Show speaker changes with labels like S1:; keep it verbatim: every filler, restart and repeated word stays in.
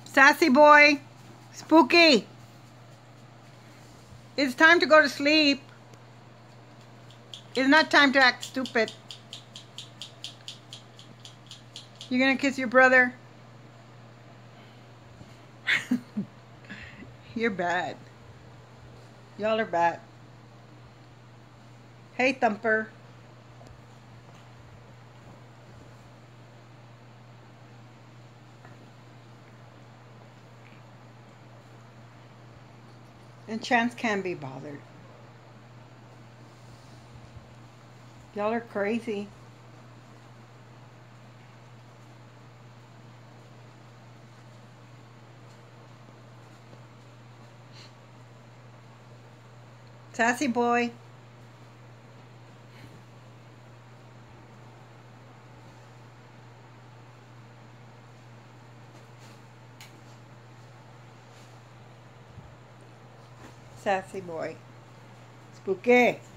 S1: Sassy boy. Spooky. It's time to go to sleep. It's not time to act stupid. You're gonna kiss your brother? You're bad. Y'all are bad. Hey, Thumper. And Chance can't be bothered. Y'all are crazy. Sassy boy. Sassy boy. Spooky.